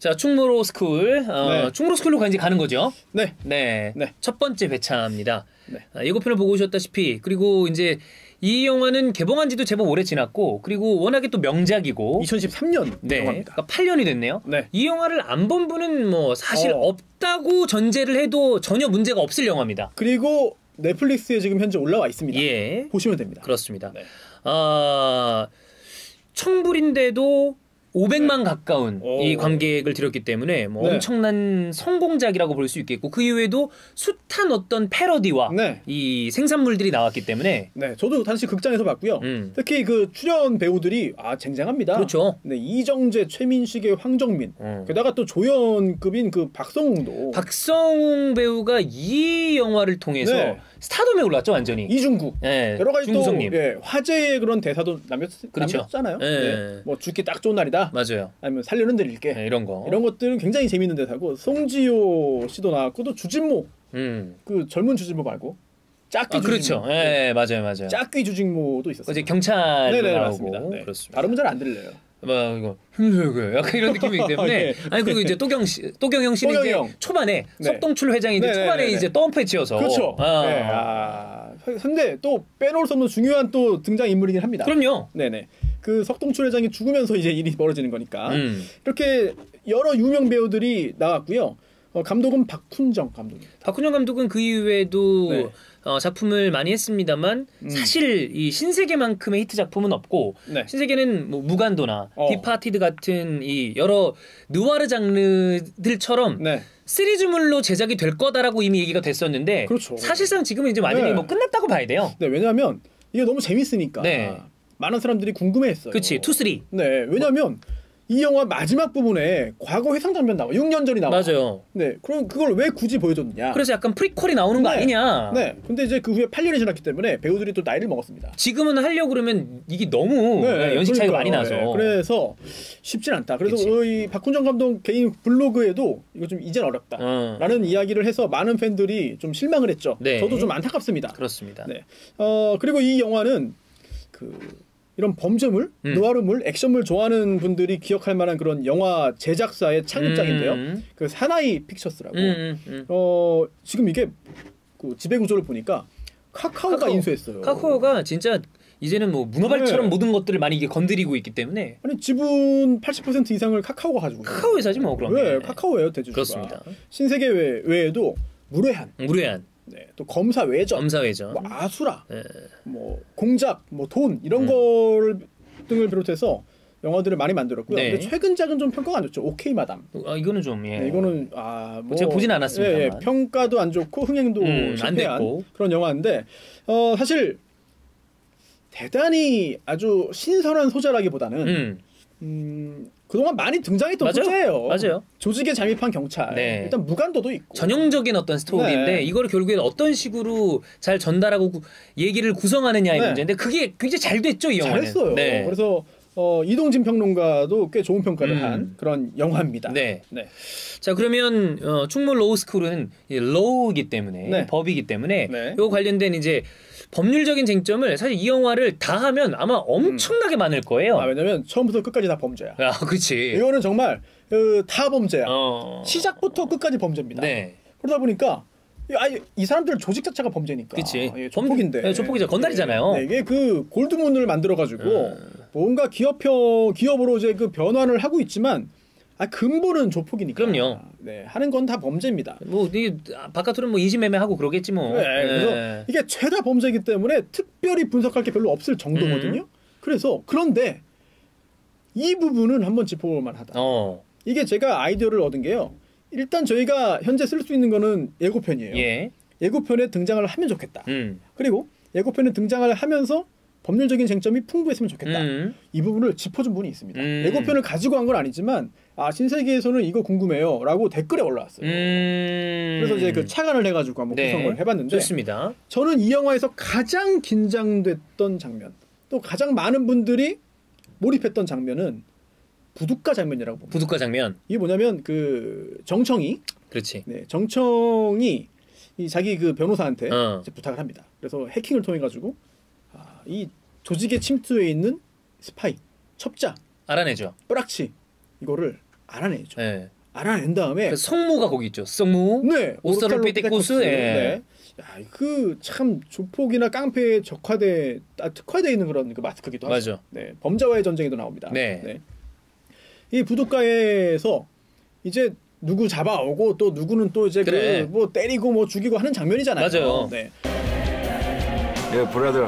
자, 충무로 스쿨. 네. 충무로 스쿨로 이제 가는 거죠. 네. 네. 네. 첫 번째 회차입니다. 네. 예고편을 보고 오셨다시피, 그리고 이제 이 영화는 개봉한 지도 제법 오래 지났고, 그리고 워낙에 또 명작이고. 2013년 네. 영화입니다. 그러니까 8년이 됐네요. 네. 이 영화를 안 본 분은 뭐 사실 없다고 전제를 해도 전혀 문제가 없을 영화입니다. 그리고 넷플릭스에 지금 현재 올라와 있습니다. 예. 보시면 됩니다. 그렇습니다. 네. 청불인데도 500만 가까운 이 관객을 들였기 때문에 뭐 네. 엄청난 성공작이라고 볼 수 있겠고, 그 이후에도 숱한 어떤 패러디와 네. 이 생산물들이 나왔기 때문에. 네, 저도 당시 극장에서 봤고요. 특히 그 출연 배우들이 쟁쟁합니다. 그렇죠. 네, 이정재, 최민식의 황정민, 게다가 또 조연급인 그 박성웅도. 박성웅 배우가 이 영화를 통해서 네. 스타덤에 올랐죠, 완전히. 이중구. 네, 여러 가지 또 중구성님. 화제의 그런 대사도 그렇죠. 남겼잖아요. 네. 네. 뭐 죽기 딱 좋은 날이다. 맞아요. 아니면 살려는 드릴게. 네, 이런 거. 이런 것들은 굉장히 재밌는 대사고, 송지효 씨도 나왔고, 또 주진모. 그 젊은 주진모 말고 짝귀 주진모. 그렇죠. 네, 맞아요. 짝귀 주진모도 있었어요. 이제 경찰로 네네, 나오고. 맞습니다. 네. 그렇습니다. 발음은 잘 안 들려요. 뭐 이거 약간 이런 느낌이기 때문에. 네. 아니, 그리고 이제 또경영 씨는 이제 또경영. 초반에 네. 석동출 회장인데 초반에 이제 덤프에 치여서. 그렇죠. 네. 근데 또 빼놓을 수 없는 중요한 또 등장 인물이긴 합니다. 그럼요. 네네. 그 석동출 회장이 죽으면서 이제 일이 벌어지는 거니까. 이렇게 여러 유명 배우들이 나왔고요. 감독은 박훈정 감독입니다. 박훈정 감독은 그 이후에도 네. 작품을 많이 했습니다만 사실 이 신세계만큼의 히트 작품은 없고, 네. 신세계는 뭐 무간도나 디파티드 같은 이 여러 느와르 장르들처럼 네. 시리즈물로 제작이 될 거다라고 이미 얘기가 됐었는데, 그렇죠. 사실상 지금은 이제 완전히 네. 뭐 끝났다고 봐야 돼요. 네, 왜냐하면 이게 너무 재밌으니까. 네. 많은 사람들이 궁금해했어요. 그치, 2, 3. 네, 왜냐하면 이 영화 마지막 부분에 과거 회상 장면 나와. 6년 전이 나와. 맞아요. 네, 그럼 그걸 왜 굳이 보여줬느냐? 그래서 약간 프리퀄이 나오는 거 네. 아니냐. 네, 근데 이제 그 후에 8년이 지났기 때문에 배우들이 또 나이를 먹었습니다. 지금은 하려고 그러면 이게 너무 연식 차이가 많이 나서. 네, 그래서 쉽진 않다. 그래서 그치. 이 박훈정 감독 개인 블로그에도 이거 좀 이젠 어렵다 라는 이야기를 해서 많은 팬들이 좀 실망을 했죠. 네. 저도 좀 안타깝습니다. 그렇습니다. 네. 그리고 이 영화는 이런 범죄물, 느와르물, 액션물 좋아하는 분들이 기억할 만한 그런 영화 제작사의 창립작인데요. 그 사나이 픽처스라고. 지금 이게 그 지배 구조를 보니까 카카오가 인수했어요. 카카오가 진짜 이제는 뭐 문어발처럼 모든 것들을 많이 이게 건드리고 있기 때문에. 아니 지분 80% 이상을 카카오가 가지고 있어요. 카카오 회사지 뭐 그럼. 네, 카카오예요 대주주가. 그렇습니다. 신세계 외에도 무례한. 네, 또 검사 외전, 뭐 아수라, 뭐 공작, 뭐 돈 이런 걸 등을 비롯해서 영화들을 많이 만들었고요. 네. 근데 최근작은 좀 평가가 안 좋죠. 오케이 마담. 이거는 좀 네, 이거는 뭐 제가 보진 않았습니다만. 예, 평가도 안 좋고 흥행도 안 됐고 그런 영화인데 사실 대단히 아주 신선한 소재라기보다는 그동안 많이 등장했던 소재예요. 맞아요. 조직에 잠입한 경찰. 네. 일단 무간도도 있고. 전형적인 어떤 스토리인데 네. 이거를 결국엔 어떤 식으로 잘 전달하고 얘기를 구성하느냐의 문제인데 그게 굉장히 잘 됐죠, 이 영화는. 잘했어요. 네. 그래서 이동진 평론가도 꽤 좋은 평가를 한 그런 영화입니다. 네. 자, 그러면 충무 로우스쿨은 로우이기 때문에 법이기 때문에 요 관련된 이제 법률적인 쟁점을 사실 이 영화를 다 하면 아마 엄청나게 많을 거예요. 왜냐면 처음부터 끝까지 다 범죄야. 그렇지. 이거는 정말 다 범죄야. 시작부터 끝까지 범죄입니다. 네. 그러다 보니까 이 사람들 조직 자체가 범죄니까. 그치. 조폭인데. 조폭이죠. 건달이잖아요. 네, 이게 그 골드문을 만들어가지고 뭔가 기업으로 이제 그 변환을 하고 있지만 근본은 조폭이니까. 그럼요. 네, 하는 건 다 범죄입니다. 뭐 바깥으로는 뭐 이지매매하고 그러겠지 뭐. 네, 그래서 이게 죄다 범죄이기 때문에 특별히 분석할 게 별로 없을 정도거든요. 그런데 이 부분은 한번 짚어볼 만하다. 이게 제가 아이디어를 얻은 게요. 일단 저희가 현재 쓸 수 있는 거는 예고편이에요. 예고편에 등장을 하면 좋겠다. 그리고 예고편에 등장을 하면서 법률적인 쟁점이 풍부했으면 좋겠다. 이 부분을 짚어준 분이 있습니다. 예고편을 가지고 한 건 아니지만 신세계에서는 이거 궁금해요 라고 댓글에 올라왔어요. 그래서 이제 그 착안을 해가지고 한번 구성을 해봤는데 좋습니다. 저는 이 영화에서 가장 긴장됐던 장면, 또 가장 많은 분들이 몰입했던 장면은 부둣가 장면이라고 봅니다. 부둣가 장면. 이게 뭐냐면 그 정청이. 그렇지. 네, 정청이 자기 그 변호사한테 이제 부탁을 합니다. 그래서 해킹을 통해 가지고 이 조직의 침투에 있는 스파이, 첩자, 알아내죠. 뿌락치 이거를 알아내죠. 알아낸 다음에 그 성무가 거기 있죠. 성무. 네. 오스트랄로피테쿠스. 네. 그 참 조폭이나 깡패에 특화돼 있는 그런 그 마스크기도 하죠. 맞아. 네. 범죄와의 전쟁에도 나옵니다. 네. 네. 이 부둣가에서 이제 누구 잡아오고 또 누구는 또 이제 그래. 뭐 때리고 뭐 죽이고 하는 장면이잖아요. 맞아요. 네. 예, 브라더.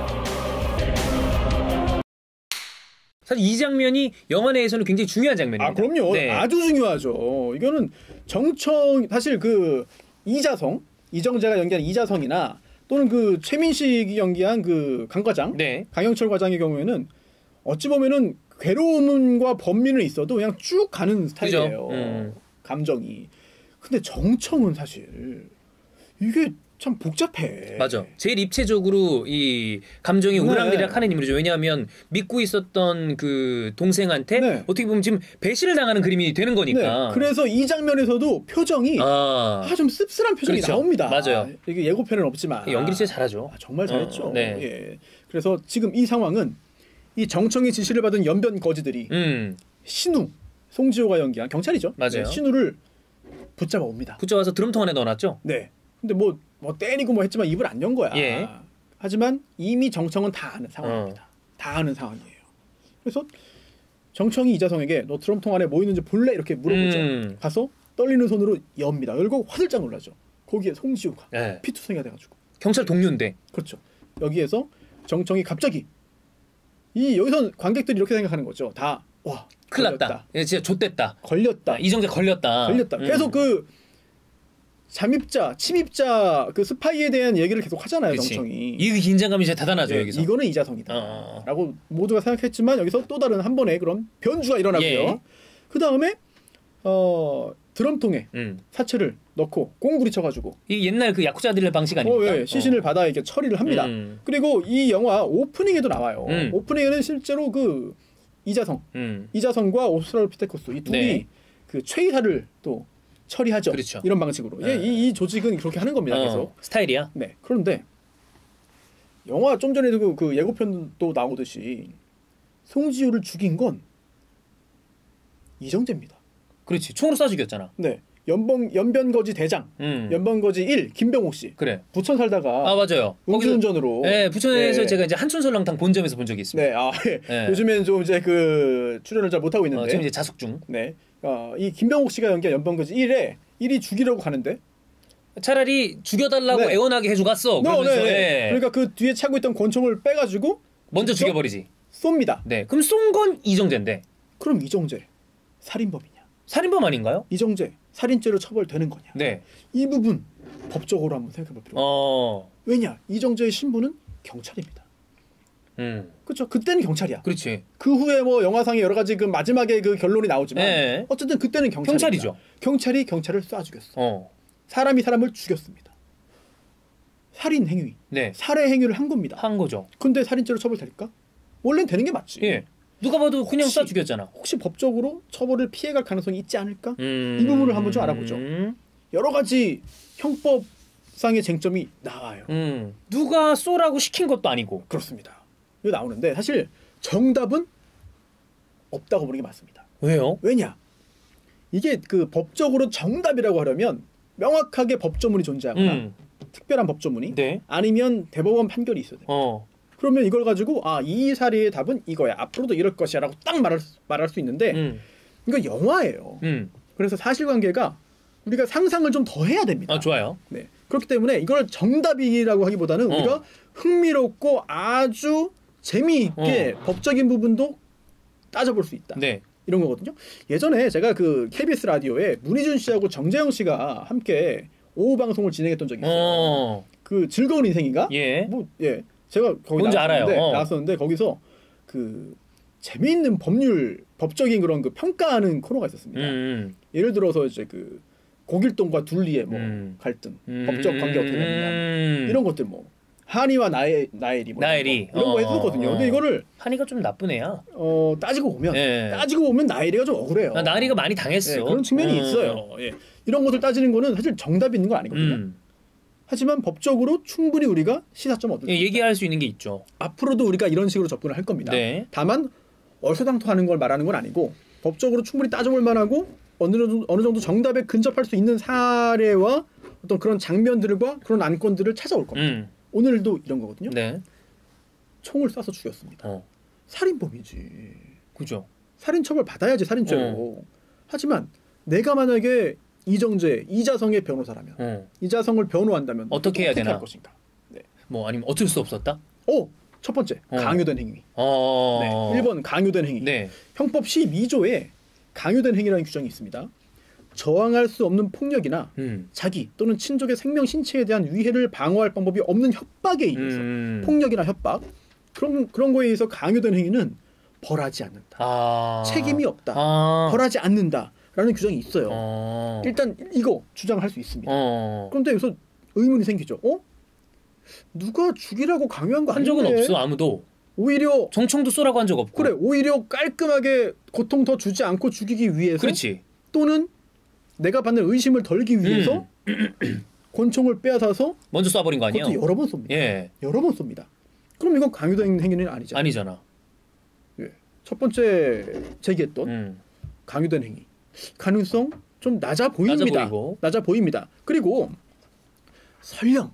사실 이 장면이 영화 내에서는 굉장히 중요한 장면입니다. 아, 그럼요. 네. 아주 중요하죠. 이거는 사실 그 이정재가 연기한 이자성이나 또는 그 최민식이 연기한 그 강과장, 네. 강영철 과장의 경우에는 어찌 보면은 괴로움과 번민은 있어도 그냥 쭉 가는 스타일이에요. 감정이. 근데 정청은 사실 이게 참 복잡해. 맞아. 제일 입체적으로 이 감정이 오락내락하는 인물이죠. 왜냐하면 믿고 있었던 그 동생한테 어떻게 보면 지금 배신을 당하는 그림이 되는 거니까. 네. 그래서 이 장면에서도 표정이 좀 씁쓸한 표정이 나옵니다. 맞아요. 이게 예고편은 없지만 연기를 진짜 잘하죠. 정말 잘했죠. 네. 예. 그래서 지금 이 상황은 이 정청의 지시를 받은 연변 거지들이 신우, 송지효가 연기한 경찰이죠. 맞아요. 네, 신우를 붙잡아 옵니다. 붙잡아서 드럼통 안에 넣어놨죠. 네. 근데 뭐 때리고 뭐 했지만 입을 안 연 거야. 예. 하지만 이미 정청은 다 아는 상황입니다. 다 아는 상황이에요. 그래서 정청이 이자성에게 너 드럼통 안에 뭐 있는지 볼래? 이렇게 물어보죠. 가서 떨리는 손으로 엽니다. 열고 화들짝 놀라죠. 거기에 송지효가 피투성이가 돼가지고. 경찰 동료인데. 그렇죠. 여기에서 정청이 갑자기 여기서 관객들이 이렇게 생각하는 거죠. 다 와 큰일 났다. 진짜 좆됐다. 걸렸다. 이정재 걸렸다. 계속 그 침입자 그 스파이에 대한 얘기를 계속 하잖아요. 그치. 정청이. 이 긴장감이 진짜 대단하죠. 여기서. 이거는 이자성이다. 라고 모두가 생각했지만 여기서 또 다른 한 번의 그런 변주가 일어나고요. 그 다음에 드럼통에 사체를 넣고 꽁구리 쳐가지고. 이 옛날 그 야쿠자들의 방식 아닙니까? 시신을 받아 이렇게 처리를 합니다. 그리고 이 영화 오프닝에도 나와요. 오프닝에는 실제로 그 이자성과 오스트랄로피테쿠스 이 둘이 그 최이사를 또 처리하죠. 그렇죠. 이런 방식으로. 이 조직은 그렇게 하는 겁니다. 계속. 스타일이야. 네. 그런데 영화 좀 전에도 그 예고편도 나오듯이 송지효를 죽인 건 이정재입니다. 그렇지. 총으로 쏴 죽였잖아. 네. 연변거지 대장, 연변거지 1 김병옥 씨. 그래. 부천 살다가 맞아요. 음주운전으로. 네, 부천에서 제가 이제 한촌설렁탕 본점에서 본 적이 있습니다. 네. 요즘엔 좀 이제 그 출연을 잘 못하고 있는데. 지금 이제 자숙 중. 네. 이 김병옥 씨가 연기한 연변거지 1이 죽이려고 가는데 차라리 죽여달라고 애원하게 해주고 갔어. 그러면서 그러니까 그 뒤에 차고 있던 권총을 빼가지고 먼저 죽여버리지. 쏩니다. 네. 그럼 쏜 건 이정재인데. 그럼 이정재 살인범이냐? 살인범 아닌가요? 이정재 살인죄로 처벌되는 거냐? 네. 이 부분 법적으로 한번 생각해볼 필요가 있습니다. 왜냐? 이정재의 신분은 경찰입니다. 그렇죠. 그때는 경찰이야. 그렇지. 그 후에 뭐 영화상에 여러 가지 그 마지막에 그 결론이 나오지만 어쨌든 그때는 경찰이죠. 경찰이 경찰을 쏴 죽였어. 사람이 사람을 죽였습니다. 살인 행위, 살해 행위를 한 겁니다. 한 거죠. 근데 살인죄로 처벌될까? 원래는 되는 게 맞지. 누가 봐도 그냥 쏴 죽였잖아. 혹시 법적으로 처벌을 피해갈 가능성이 있지 않을까? 이 부분을 한번 좀 알아보죠. 여러 가지 형법상의 쟁점이 나와요. 누가 쏘라고 시킨 것도 아니고. 그렇습니다. 이거 나오는데 사실 정답은 없다고 보는 게 맞습니다. 왜요? 왜냐? 이게 그 법적으로 정답이라고 하려면 명확하게 법조문이 존재하거나 특별한 법조문이 아니면 대법원 판결이 있어야 돼요. 그러면 이걸 가지고 이 사례의 답은 이거야. 앞으로도 이럴 것이야 라고 딱 말할 수 있는데 이거 영화예요. 그래서 사실관계가 우리가 상상을 좀 더 해야 됩니다. 좋아요. 네. 그렇기 때문에 이걸 정답이라고 하기보다는 우리가 흥미롭고 아주 재미있게 법적인 부분도 따져볼 수 있다. 이런 거거든요. 예전에 제가 그 KBS 라디오에 문희준 씨하고 정재영 씨가 함께 오후 방송을 진행했던 적이 있어요. 그 즐거운 인생인가? 제가 거기 나왔었는데 거기서 그 재미있는 법적인 그런 그 평가하는 코너가 있었습니다. 예를 들어서 이제 그 고길동과 둘리의 뭐 갈등, 법적 관계 어떻게 되느냐 이런 것들 뭐 한이와 나엘이 이런 거 했었거든요. 근데 이거를 한이가 좀 나쁜 애야. 따지고 보면 나엘이가 좀 억울해요. 나엘이가 많이 당했어. 그런 측면이 있어요. 이런 것을 따지는 거는 사실 정답이 있는 건 아니거든요. 하지만 법적으로 충분히 우리가 시사점 얻을 수 있다. 얘기할 수 있는 게 있죠. 앞으로도 우리가 이런 식으로 접근을 할 겁니다. 다만 얼토당토하는 걸 말하는 건 아니고 법적으로 충분히 따져볼 만하고 어느 정도 정답에 근접할 수 있는 사례와 어떤 그런 장면들과 그런 안건들을 찾아올 겁니다. 오늘도 이런 거거든요. 네. 총을 쏴서 죽였습니다. 살인범이지. 그죠. 살인 처벌 받아야지 살인죄로. 하지만 내가 만약에 이정재, 이자성의 변호사라면 이자성을 변호한다면 어떻게 해야 되나? 할 것인가? 네. 뭐 아니면 어쩔 수 없었다? 첫 번째 강요된 행위. 네. 1번 강요된 행위. 네. 형법 12조에 강요된 행위라는 규정이 있습니다. 저항할 수 없는 폭력이나 자기 또는 친족의 생명 신체에 대한 위해를 방어할 방법이 없는 협박에 의해서 폭력이나 협박 그런 거에 의해서 강요된 행위는 벌하지 않는다. 책임이 없다. 벌하지 않는다라는 규정이 있어요. 일단 이거 주장할 수 있습니다. 그런데 여기서 의문이 생기죠. 누가 죽이라고 강요한 거 아닌데? 한 적은 없어 아무도. 오히려 정총도 쏘라고 한 적 없고. 그래 오히려 깔끔하게 고통 더 주지 않고 죽이기 위해서. 그렇지. 또는 내가 받는 의심을 덜기 위해서 권총을 빼앗아서 먼저 쏴버린 거 아니에요? 그것도 여러 번 쏩니다. 예. 여러 번 쏩니다. 그럼 이건 강요된 행위는 아니잖아. 아니잖아. 예. 첫 번째 제기했던 강요된 행위 가능성 좀 낮아 보입니다. 낮아 보입니다. 그리고 설령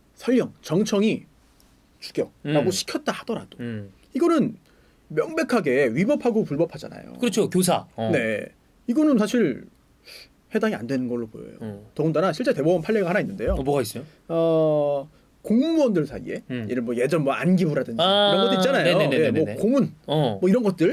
정청이 죽여라고 시켰다 하더라도 이거는 명백하게 위법하고 불법하잖아요. 그렇죠. 교사. 네, 이거는 사실 해당이 안 되는 걸로 보여요. 더군다나 실제 대법원 판례가 하나 있는데요. 뭐가 있어요? 공무원들 사이에 예전 안기부라든지 이런 것도 있잖아요. 예, 뭐 고문 뭐 이런 것들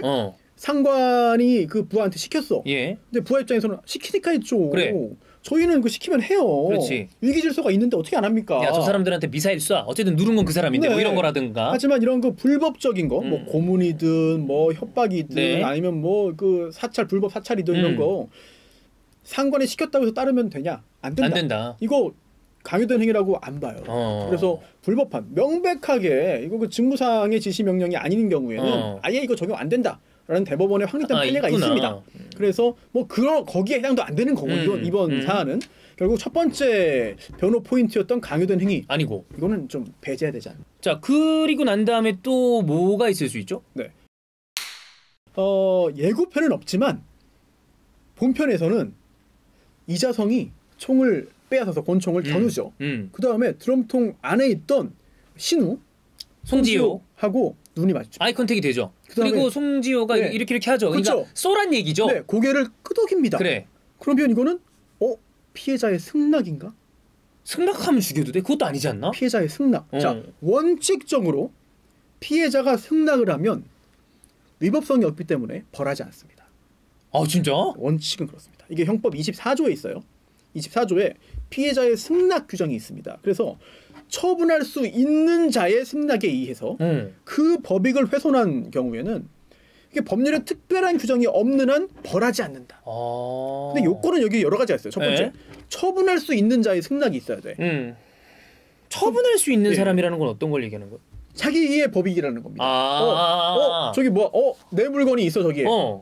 상관이 그 부하한테 시켰어. 예. 근데 부하 입장에서는 시키니까 했죠. 그래. 저희는 그 시키면 해요. 그렇지. 위기 질서가 있는데 어떻게 안 합니까? 야, 저 사람들한테 미사일 쏴. 어쨌든 누른 건 그 사람인데 뭐 이런 거라든가. 하지만 이런 그 불법적인 거, 뭐 고문이든 뭐 협박이든 아니면 뭐 그 불법 사찰이든 이런 거 상관이 시켰다고 해서 따르면 되냐? 안 된다. 안 된다. 이거 강요된 행위라고 안 봐요. 그래서 불법한 명백하게 이거 그 직무상의 지시 명령이 아닌 경우에는 아예 이거 적용 안 된다라는 대법원의 확립된 판례가 있습니다. 그래서 뭐 거기에 해당도 안 되는 거고 이번 사안은 결국 첫 번째 변호 포인트였던 강요된 행위 아니고 이거는 좀 배제해야 되지 않나. 자, 그리고 난 다음에 또 뭐가 있을 수 있죠? 네. 예고편은 없지만 본편에서는 이자성이 총을 빼앗아서 권총을 겨누죠. 그 다음에 드럼통 안에 있던 신우, 송지효하고 눈이 마주쳐. 아이 컨택이 되죠. 그리고 송지효가 이렇게 하죠. 그렇죠. 그러니까 쏘란 얘기죠. 네, 고개를 끄덕입니다. 그래. 그러면 이거는 피해자의 승낙인가? 승낙하면 죽여도 돼? 그것도 아니지 않나? 피해자의 승낙. 자, 원칙적으로 피해자가 승낙을 하면 위법성이 없기 때문에 벌하지 않습니다. 아, 진짜? 원칙은 그렇습니다. 이게 형법 24조에 있어요. 24조에 피해자의 승낙 규정이 있습니다. 그래서 처분할 수 있는 자의 승낙에 의해서 그 법익을 훼손한 경우에는 이게 법률에 특별한 규정이 없는 한 벌하지 않는다. 근데 요건은 여기 여러 가지가 있어요. 첫 번째, 처분할 수 있는 자의 승낙이 있어야 돼. 처분할 수 있는 사람이라는 건 어떤 걸 얘기하는 거야? 자기의 법익이라는 겁니다. 저기 내 물건이 있어 저기에.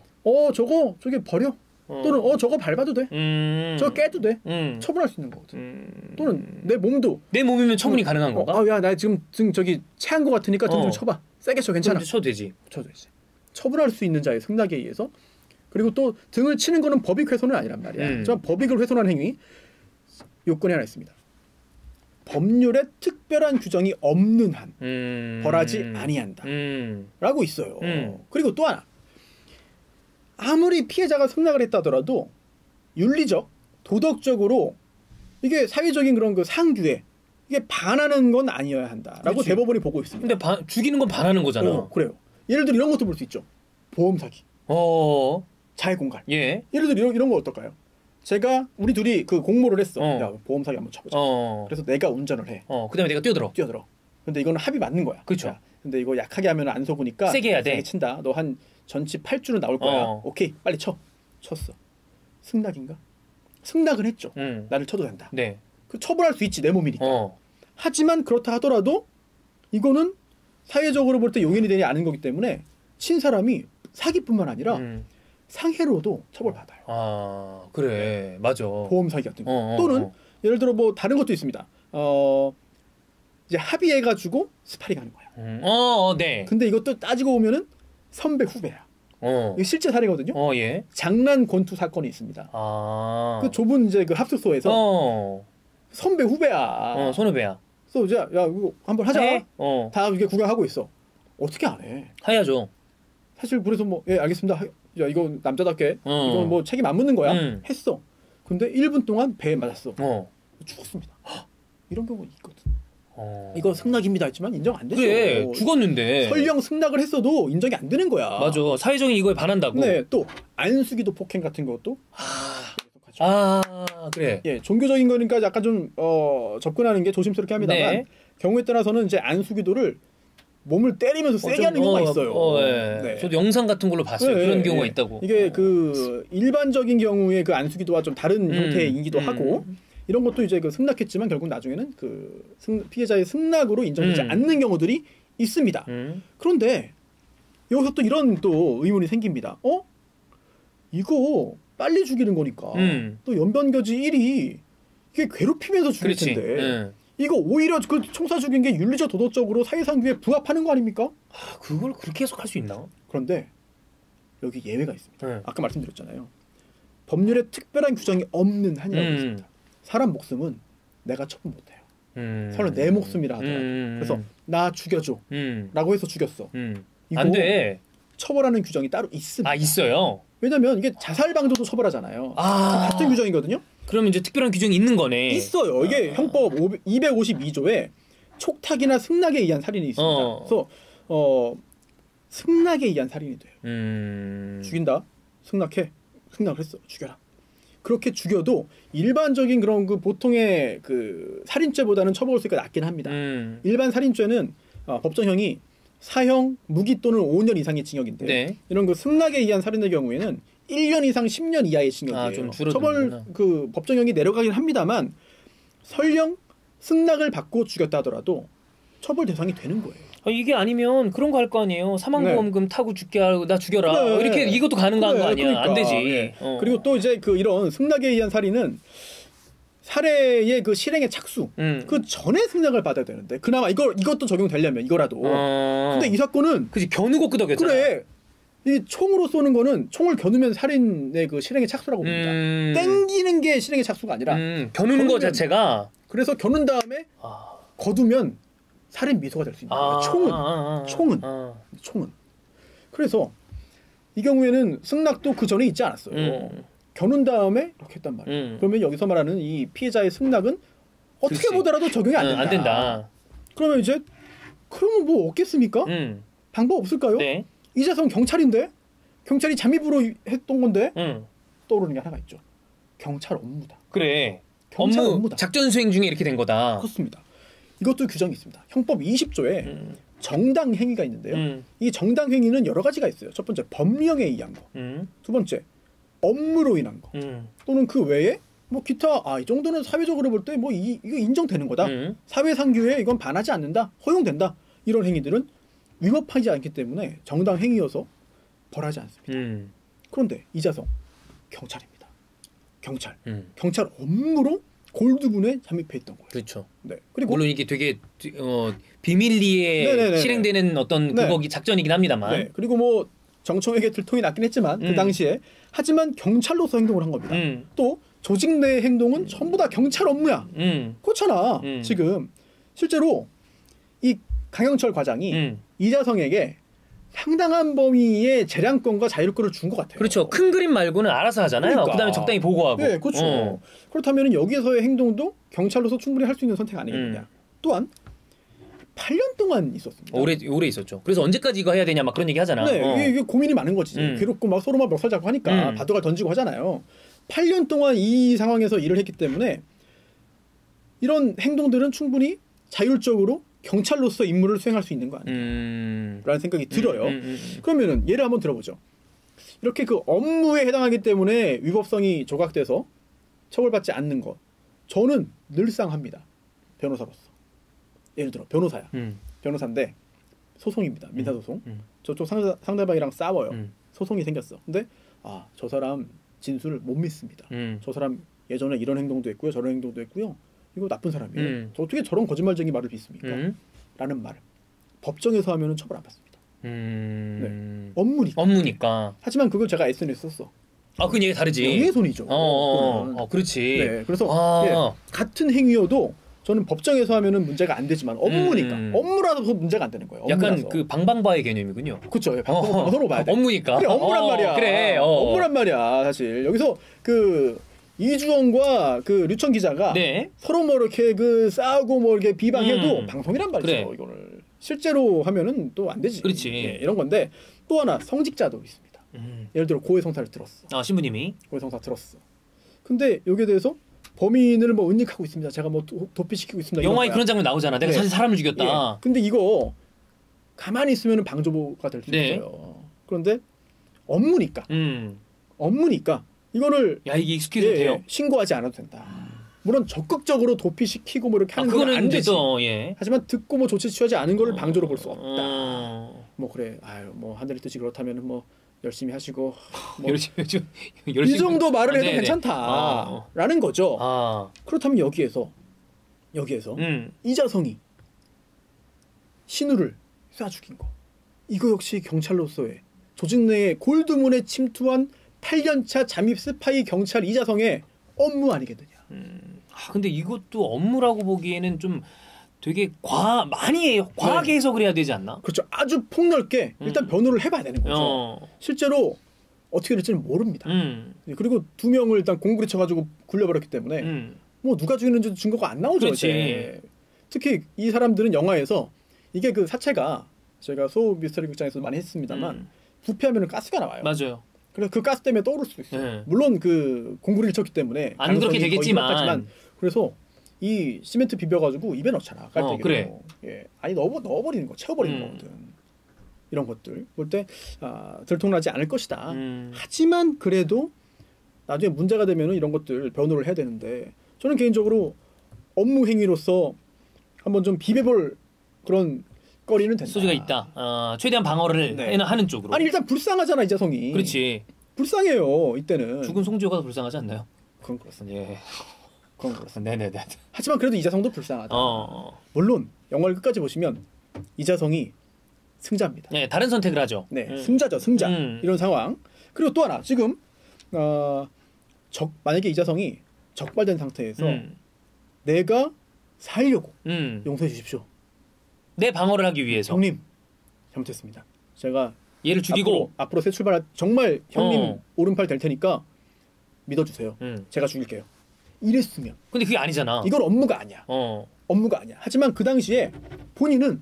저기 버려. 또는 저거 밟아도 돼. 저거 깨도 돼. 처분할 수 있는 거거든. 또는 내 몸도. 내 몸이면 처분이 가능한 건가? 야, 나 지금 저기 체한 거 같으니까 등 좀 쳐봐. 세게 쳐. 괜찮아. 쳐도 되지. 쳐도 되지. 처분할 수 있는 자의 승낙에 의해서. 그리고 또 등을 치는 거는 법익 훼손은 아니란 말이야. 저 법익을 훼손한 행위 요건이 하나 있습니다. 법률에 특별한 규정이 없는 한 벌하지 아니한다. 라고 있어요. 그리고 또 하나. 아무리 피해자가 승낙을 했다더라도 윤리적, 도덕적으로 이게 사회적인 그런 그 상규에 이게 반하는 건 아니어야 한다라고 그렇지. 대법원이 보고 있습니다. 근데 죽이는 건 반하는 거잖아. 그래요. 예를 들어 이런 것도 볼 수 있죠. 보험 사기. 자해 공갈. 예. 예를 들어 이런 거 어떨까요? 우리 둘이 그 공모를 했어. 야, 보험 사기 한번 쳐보자. 그래서 내가 운전을 해. 그다음에 내가 뛰어들어. 근데 이거는 합의 맞는 거야. 그렇죠. 근데 이거 약하게 하면 안 속으니까 세게 해야 돼. 세게 친다. 너 한 전치 8주는 나올 거야. 오케이, 빨리 쳐. 쳤어. 승낙인가? 승낙을 했죠. 나를 쳐도 된다. 네. 그 처벌할 수 있지 내 몸이니까. 하지만 그렇다 하더라도 이거는 사회적으로 볼 때 용인이 되지 않은 거기 때문에 친 사람이 사기뿐만 아니라 상해로도 처벌받아요. 아, 그래. 맞아. 보험 사기 같은 거. 또는 예를 들어 뭐 다른 것도 있습니다. 이제 합의해가지고 스파링 하는 거야. 네. 근데 이것도 따지고 보면은 선배 후배야. 이게 실제 사례거든요. 예. 장난 권투 사건이 있습니다. 그 좁은 이제 그 합숙소에서 선배 후배야. 선후배야. 그래서 이제 야 이거 한번 하자. 다 이렇게 구경하고 있어. 어떻게 안 해? 해야죠. 사실 그래서 뭐 예 알겠습니다. 야 이거 남자답게 이건 뭐 책임 안 묻는 거야. 했어. 근데 1분 동안 배에 맞았어. 죽었습니다. 이런 경우 있거든. 이거 승낙입니다 했지만 인정 안 되죠. 그래 죽었는데 설령 승낙을 했어도 인정이 안 되는 거야. 맞아. 사회적인 이거에 반한다고. 네, 또 안수기도 폭행 같은 것도 그래. 예, 종교적인 거니까 약간 좀 접근하는 게 조심스럽게 합니다만 네. 경우에 따라서는 이제 안수기도를 몸을 때리면서 세게 하는 경우가 있어요. 네. 저도 영상 같은 걸로 봤어요. 그런 경우가 있다고. 이게 그 일반적인 경우에 그 안수기도와 좀 다른 형태이기도 하고 이런 것도 이제 그 승낙했지만 결국 나중에는 그 피해자의 승낙으로 인정되지 않는 경우들이 있습니다. 그런데 여기서 또 이런 또 의문이 생깁니다. 이거 빨리 죽이는 거니까 또 연변교지 1이 이게 괴롭히면서 죽일 텐데 이거 오히려 그 총사 죽인 게 윤리적 도덕적으로 사회상규에 부합하는 거 아닙니까? 그걸 그렇게 해석할 수 있나? 그런데 여기 예외가 있습니다. 아까 말씀드렸잖아요. 법률에 특별한 규정이 없는 한이라고 있습니다. 사람 목숨은 내가 처분 못해요. 설령 내 목숨이라 하더라도. 그래서 나 죽여줘 라고 해서 죽였어. 이거 안 돼. 처벌하는 규정이 따로 있습니다. 있어요? 왜냐면 이게 자살방조도 처벌하잖아요. 같은 규정이거든요. 그럼 이제 특별한 규정이 있는 거네. 있어요. 이게 형법 252조에 촉탁이나 승낙에 의한 살인이 있습니다. 그래서 승낙에 의한 살인이 돼요. 죽인다. 승낙을 했어. 죽여라. 그렇게 죽여도 일반적인 그런 그 보통의 그 살인죄보다는 처벌수가 낮긴 합니다. 일반 살인죄는 법정형이 사형, 무기 또는 5년 이상의 징역인데 네. 이런 그 승낙에 의한 살인의 경우에는 1년 이상 10년 이하의 징역이에요. 좀 처벌 그 법정형이 내려가긴 합니다만 설령 승낙을 받고 죽였다 하더라도 처벌 대상이 되는 거예요. 이게 아니면 그런 거 할 거 아니에요. 사망보험금 타고 죽게 하고 나 죽여라. 이렇게 이것도 가능한 거 아니야. 그러니까. 안 되지. 그리고 또 이제 그 이런 승낙에 의한 살인은 살해의 그 실행의 착수 그 전에 승낙을 받아야 되는데 그나마 이것도 적용되려면 이거라도. 근데 이 사건은 그지 겨누고 끄덕였잖아. 그래. 이 총으로 쏘는 거는 총을 겨누면 살인의 그 실행의 착수라고 봅니다. 땡기는 게 실행의 착수가 아니라 겨누는 거 자체가. 그래서 겨눈 다음에 거두면 살인 미소가 될 수 있는 거예요. 총은. 그래서 이 경우에는 승낙도 그 전에 있지 않았어요. 겨눈 다음에 이렇게 했단 말이에요. 그러면 여기서 말하는 이 피해자의 승낙은 어떻게 보더라도 적용이 안 된다. 그러면 이제 그러면 뭐 없겠습니까? 방법 없을까요? 네. 이재성 경찰인데 경찰이 잠입으로 했던 건데 떠오르는 게 하나가 있죠. 경찰 업무다. 그래. 업무다. 작전 수행 중에 이렇게 된 거다. 그렇습니다. 이것도 규정이 있습니다. 형법 20조에 정당 행위가 있는데요. 이 정당 행위는 여러 가지가 있어요. 첫 번째 법령에 의한 거. 두 번째 업무로 인한 거. 또는 그 외에 뭐 기타 이 정도는 사회적으로 볼 때 뭐 이거 인정되는 거다. 사회상규에 이건 반하지 않는다. 허용된다. 이런 행위들은 위법하지 않기 때문에 정당 행위여서 벌하지 않습니다. 그런데 이재성 경찰입니다. 경찰 업무로 골드군에 잠입해 있던 거예요. 그렇죠. 네. 그리고 물론 이게 되게 비밀리에 실행되는 어떤 그거기 작전이긴 합니다만. 네. 그리고 뭐 정청에게 들통이 났긴 했지만 그 당시에 하지만 경찰로서 행동을 한 겁니다. 또 조직 내 행동은 전부 다 경찰 업무야. 그렇잖아. 지금 실제로 이 강영철 과장이 이재성에게 상당한 범위의 재량권과 자율권을 준 것 같아요. 그렇죠. 큰 그림 말고는 알아서 하잖아요. 그러니까. 그다음에 적당히 보고하고. 네, 그렇죠. 그렇다면 여기에서의 행동도 경찰로서 충분히 할 수 있는 선택 아니겠느냐. 또한 8년 동안 있었습니다. 오래 있었죠. 그래서 언제까지 이거 해야 되냐 막 그런 얘기 하잖아. 네, 이게 고민이 많은 거지. 괴롭고 막 서로 막 멱살 잡고 하니까 바둑알 던지고 하잖아요. 8년 동안 이 상황에서 일을 했기 때문에 이런 행동들은 충분히 자율적으로 경찰로서 임무를 수행할 수 있는 거 아니에요? 라는 생각이 들어요. 그러면은 예를 한번 들어보죠. 이렇게 그 업무에 해당하기 때문에 위법성이 조각돼서 처벌받지 않는 것. 저는 늘상 합니다. 변호사로서. 예를 들어 변호사야. 변호사인데 소송입니다. 민사소송. 저쪽 상대방이랑 싸워요. 소송이 생겼어. 근데 저 사람 진술을 못 믿습니다. 저 사람 예전에 이런 행동도 했고요. 저런 행동도 했고요. 이거 나쁜 사람이에요. 어떻게 저런 거짓말쟁이 말을 믿습니까? 라는 말. 법정에서 하면은 처벌 안 받습니다. 네. 업무니까. 하지만 그걸 제가 SNS에 썼어. 아, 그건 얘기 다르지. 명예훼손이죠. 그렇지. 네, 그래서 같은 행위여도 저는 법정에서 하면은 문제가 안 되지만 업무니까 업무라도 문제가 안 되는 거예요. 약간 업무라서. 그 방방바의 개념이군요. 그렇죠. 방방바로 봐야 돼. 업무니까. 그래, 업무란 말이야. 그래. 업무란 말이야. 사실 여기서 그 이주원과 그 류청 기자가 서로 뭐 이렇게 그 싸우고 뭐 이렇게 비방해도 방송이란 말이죠. 그래. 이거를 실제로 하면은 또 안 되지. 그렇지. 이런 건데 또 하나 성직자도 있습니다. 예를 들어 고해성사를 들었어. 신부님이 고해성사 들었어. 근데 여기에 대해서 범인을 뭐 은닉하고 있습니다. 제가 뭐 도피시키고 있습니다. 영화에 그런 장면 나오잖아. 내가 사실 사람을 죽였다. 근데 이거 가만히 있으면 방조보가 될 수 있어요. 그런데 업무니까. 업무니까 이거를 이게 익숙해도 돼요. 신고하지 않아도 된다. 물론 적극적으로 도피시키고 뭐 이렇게 하는 건 안 되지. 하지만 듣고 뭐 조치 취하지 않은 거를 방조로 볼 수 없다. 뭐 그래. 뭐 하늘의 뜻이 그렇다면 뭐 열심히 하시고 뭐 이 정도 말을 해도 괜찮다라는 거죠. 그렇다면 여기에서 이자성이 신우를 쏴 죽인 거. 이거 역시 경찰로서의 조직 내에 골드문에 침투한 8년차 잠입 스파이 경찰 이자성의 업무 아니겠느냐. 근데 이것도 업무라고 보기에는 좀 되게 과하게 해석을 해야 되지 않나? 그렇죠. 아주 폭넓게 일단 변호를 해봐야 되는 거죠. 실제로 어떻게 될지는 모릅니다. 그리고 2명을 일단 공구리 쳐가지고 굴려버렸기 때문에 뭐 누가 죽였는지도 증거가 안 나오죠. 이제. 특히 이 사람들은 영화에서 이게 그 사체가 저희가 소우 미스터리 극장에서 많이 했습니다만 부패하면 가스가 나와요. 맞아요. 그래서 그 가스 때문에 떠오를 수도 있어요. 물론 그 공구리를 쳤기 때문에 안 그렇게 되겠지만 그래서 이 시멘트 비벼가지고 입에 넣잖아. 깔때기로. 그래. 아니 넣어버리는 거, 채워버리는 거거든. 이런 것들 볼 때 들통나지 않을 것이다. 하지만 그래도 나중에 문제가 되면은 이런 것들 변호를 해야 되는데 저는 개인적으로 업무 행위로서 한번 좀 비벼볼 그런 거리는 된다. 소지가 있다. 최대한 방어를 하는 쪽으로. 아니 일단 불쌍하잖아 이자성이. 그렇지. 불쌍해요 이때는. 죽은 송지효가 더 불쌍하지 않나요? 그건 그렇습니다. 예. 그건 그렇습니다. 네네네. 하지만 그래도 이자성도 불쌍하다. 물론 영화를 끝까지 보시면 이자성이 승자입니다. 네, 다른 선택을 하죠. 네, 승자죠, 승자. 이런 상황. 그리고 또 하나 지금 만약에 이자성이 적발된 상태에서 내가 살려고 용서해 주십시오. 내 방어를 하기 위해서. 형님 잘못했습니다. 제가 얘를 죽이고 앞으로 새 출발 정말 형님 오른팔 될 테니까 믿어주세요. 제가 죽일게요. 이랬으면. 근데 그게 아니잖아. 이건 업무가 아니야. 업무가 아니야. 하지만 그 당시에 본인은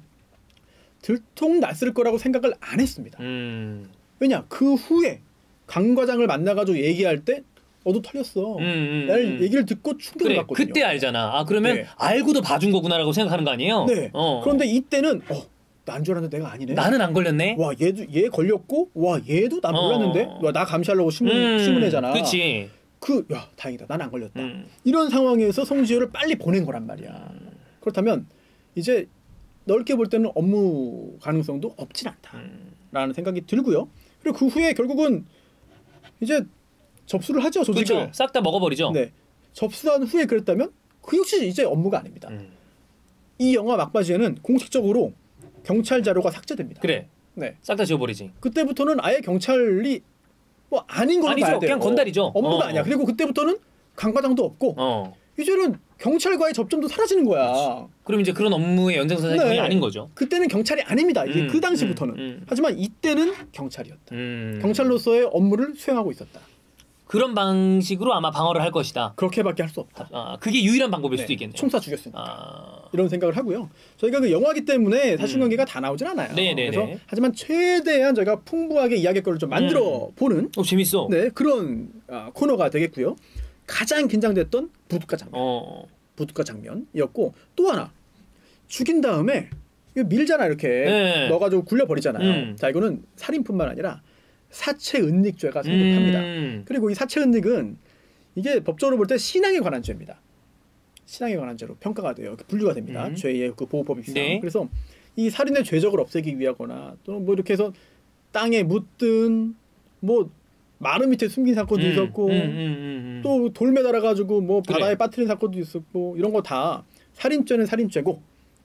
들통났을 거라고 생각을 안 했습니다. 왜냐? 그 후에 강 과장을 만나가지고 얘기할 때 너도 털렸어. 날 얘기를 듣고 충격을 받거든요. 그때 알잖아. 그러면 알고도 봐준 거구나라고 생각하는 거 아니에요? 네. 그런데 이때는 난 줄 알았는데 내가 아니네. 나는 안 걸렸네. 와 얘 걸렸고 와 얘도 난 몰랐는데 와 나 감시하려고 신문 애잖아. 그렇지. 야 다행이다. 난 안 걸렸다. 이런 상황에서 송지효를 빨리 보낸 거란 말이야. 그렇다면 이제 넓게 볼 때는 업무 가능성도 없진 않다라는 생각이 들고요. 그리고 그 후에 결국은 이제 접수를 하죠. 조직을. 그렇죠. 싹 다 먹어버리죠. 네. 접수한 후에 그랬다면 그 역시 이제 업무가 아닙니다. 이 영화 막바지에는 공식적으로 경찰 자료가 삭제됩니다. 그래. 네. 싹 다 지워버리지. 그때부터는 아예 경찰이 뭐 아닌 걸로 봐야 돼요. 그냥 건달이죠. 업무가 아니야. 그리고 그때부터는 강과장도 없고 이제는 경찰과의 접점도 사라지는 거야. 그렇지. 그럼 이제 그런 업무의 연장선상이 아닌 거죠. 그때는 경찰이 아닙니다. 이게 그 당시부터는. 하지만 이때는 경찰이었다. 경찰로서의 업무를 수행하고 있었다. 그런 방식으로 아마 방어를 할 것이다. 그렇게밖에 할 수 없다. 그게 유일한 방법일 수도 있겠네요. 총사 죽였으니까. 이런 생각을 하고요. 저희가 그 영화기 때문에 사실관계가 다 나오진 않아요. 그래서 하지만 최대한 저희가 풍부하게 이야기거리를 좀 만들어 보는 재밌어. 네, 그런 코너가 되겠고요. 가장 긴장됐던 부둣가 장면. 부둣가 장면이었고 또 하나 죽인 다음에 이거 밀잖아 이렇게 넣어가지고 굴려버리잖아요. 자 이거는 살인뿐만 아니라 사체 은닉죄가 성립합니다. 그리고 이 사체 은닉은 이게 법적으로 볼 때 신앙에 관한 죄입니다. 신앙에 관한 죄로 평가가 돼요. 분류가 됩니다. 죄의 그 보호법상. 그래서 이 살인의 죄적을 없애기 위하거나 또는 뭐 이렇게 해서 땅에 묻든 뭐 마루 밑에 숨긴 사건도 있었고 또 돌 매달아 가지고 뭐 바다에 빠뜨린 사건도 있었고 이런 거 다 살인죄는 살인죄고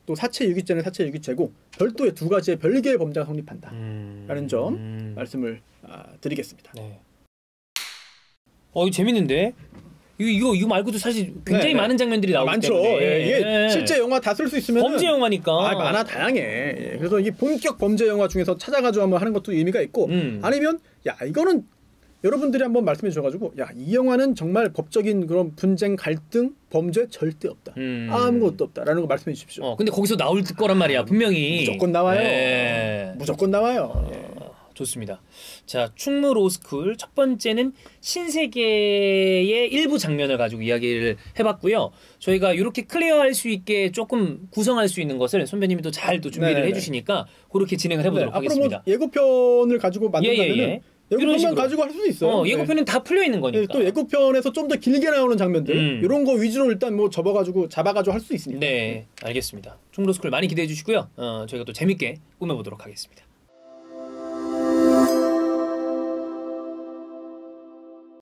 또 사체 유기죄는 사체 유기죄고 별도의 두 가지의 별개의 범죄가 성립한다. 라는 점 말씀을 드리겠습니다. 네. 이거 재밌는데? 이거 말고도 사실 굉장히 많은 장면들이 나오기 많죠. 때문에 예, 이게 실제 영화 다 쓸 수 있으면 범죄 영화니까 많아 다양해. 예, 그래서 이 본격 범죄 영화 중에서 찾아가지고 한번 하는 것도 의미가 있고 아니면 이거는 여러분들이 한번 말씀해 주셔가지고 이 영화는 정말 법적인 그런 분쟁 갈등 범죄 절대 없다. 아무것도 없다라는 거 말씀해 주십시오. 근데 거기서 나올 거란 말이야 분명히. 무조건 나와요. 무조건 나와요. 좋습니다. 자, 충무 로스쿨 첫 번째는 신세계의 일부 장면을 가지고 이야기를 해봤고요. 저희가 이렇게 클리어할 수 있게 조금 구성할 수 있는 것을 선배님이 또 잘 또 준비를 해주시니까 그렇게 진행을 해보도록 하겠습니다. 앞으로 예고편을 가지고 만든다면 예고편만 가지고 할 수도 있어요. 예고편은 다 풀려 있는 거니까. 또 예고편에서 좀 더 길게 나오는 장면들 이런 거 위주로 일단 뭐 잡아가지고 할 수 있으니까. 네, 알겠습니다. 충무 로스쿨 많이 기대해 주시고요. 저희가 또 재밌게 꾸며보도록 하겠습니다.